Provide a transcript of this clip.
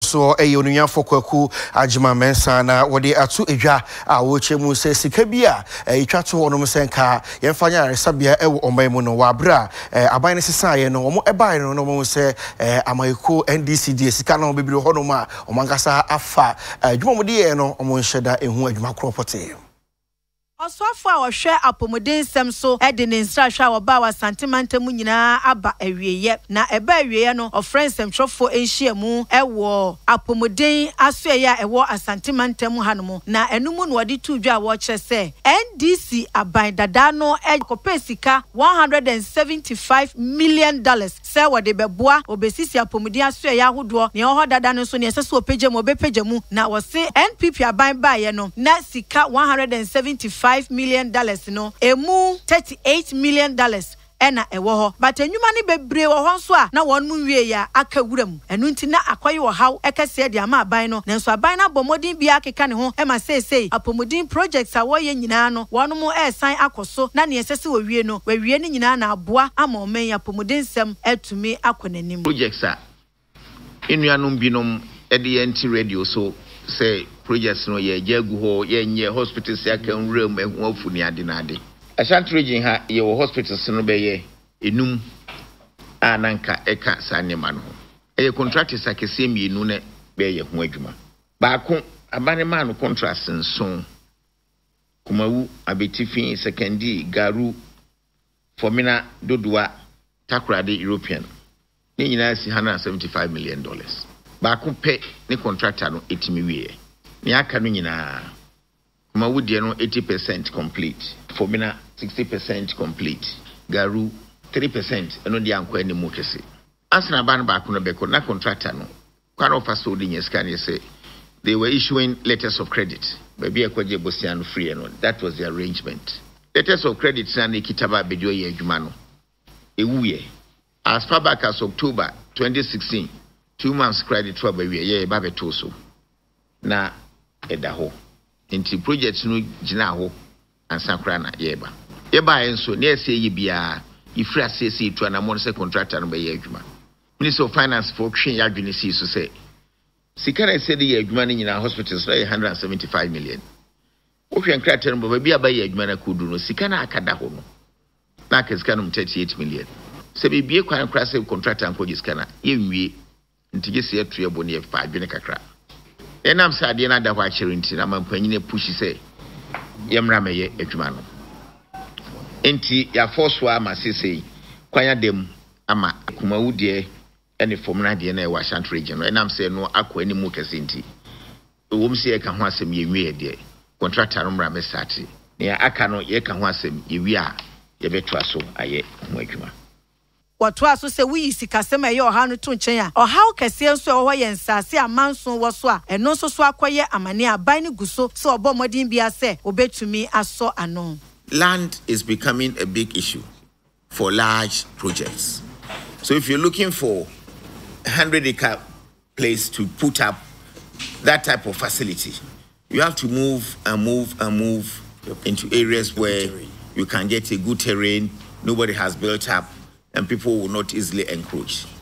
so onuya fokwaku ajima mensa na wode atu edwa a woche mu se sika bia etwa to wonom senka yemfanya resabia ewo oman mu no wabra aban ne sesa ye no omo ebae no mo se amayiko NDC die sika na obebire honom a omangasa afa adwuma mu de no omo nheda ehu adwuma kropote Oswafo a wohwe apomuden nsem so de ne nsrahwa wo ba wa santimantemu nyina aba awieye na eba awieye no ofrensem twofo enhia mu ewo apomuden asoye a ewo asantimantemu hanom na enumu no wode tudwa wo kire se NDC aban dada no ekopesika $175 million se wode beboa obesisi apomuden asoye ahodo ne ho dada no so ne sese opegye mu obepegye mu na wo se NPP aban ba ye no na sika $175 million no emu $38 million ena ewo ho but enwuma ne bebre wo ho so a na won mu wie ya aka wuram enu nti na akwaye wo haw ekase de ama aban no nenso aban na bomodin bia akeka ne ho ema sei apomodin projects a wo ye nyina no won mu esan akoso na ne esese wo wie no wa wie ne nyina na aboa ama omen apomodin sem atumi akonanim projects a enuanom binom ede anti radio so say projects no ye jagu ho ye nye hospitals ya kan room ehu afuni ade na ade Ashanti region ha ye wo hospitals no be ye enum ananka eka sanema no ye contractors akese mienu ne be ye ho adwuma baako abane ma no contracts nson kumawu abetifin secondary garu formina dodua takrade European ni nyina si $175 million baako pe ni contractor no etimi wie ni aka no nyina ma wudie no 80% complete formina 60% complete garu 3% eno dia anko ani mu kese asna ban baako no beko na contractor no kwara ofaso di nyeska ne say they were issuing letters of credit baby ekwaje bosian free no that was the arrangement letters of credit na ne kitaba bedio ye adwuma no ewuye as far back as October 2016 2 months credit for baby ye babe toso na edaho inti project no gina ho ansakra na yeba enso na ese yi bia ifra ase to na mon se contractor no be ye adwuma Minister of Finance for hwe ya adwene si so say sikara ese de ye adwuma ni nyina hospitals no $175 million wo hwe contractor no ba bia ba ye adwuma na kudu no sikana akada ho no na kasika no $38 million se bibie kwan kra se contractor anko giskana ye nwie ntige se etu ebo ne fa adwene kakra enam sa de na da kwa kire nti na mampanyine pushi se yemra meye adwuma no enti ya force ama sesei kwanya dem ama kumawu de ene fomna de na e wa Ashanti region enam se no akwa ani mu kese nti wom se e ka ho asem ye nwie de contractor no mra me start ne aka no ye ka ho asem ye wi a ye beto aso aye ho adwuma Watu aso se wi sikasema ye oha no to nchen a oha kese nso ho ye nsase amanso wo so a eno nso so akoye amane aban ne guso se obomodin bia se obetumi aso ano. Land is becoming a big issue for large projects. So if you're looking for a 100-acre place to put up that type of facility, you have to move into areas where you can get a good terrain, nobody has built up, and people will not easily encroach.